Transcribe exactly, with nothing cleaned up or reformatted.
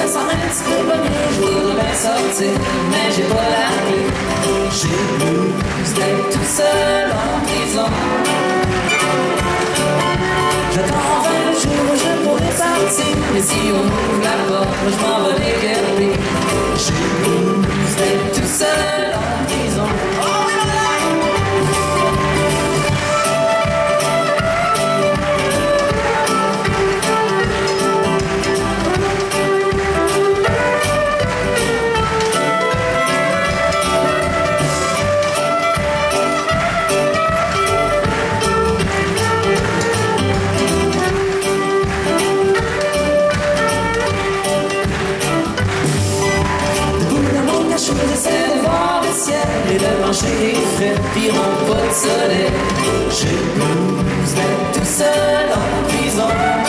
me sens un petit peu pogné, je voudrais sortir, mais j'ai pas la clé. J'ai le blues d'être tout seul en prison. J'attends vingt jours, je pourrais sortir, mais si on ouvre la porte, moi je m'en vais les garder. J'ai le blues d'être tout seul en prison. J'essaie de voir le ciel et de manger des frites pis on pas de soleil. J'ai le blues d'être tout seul en prison.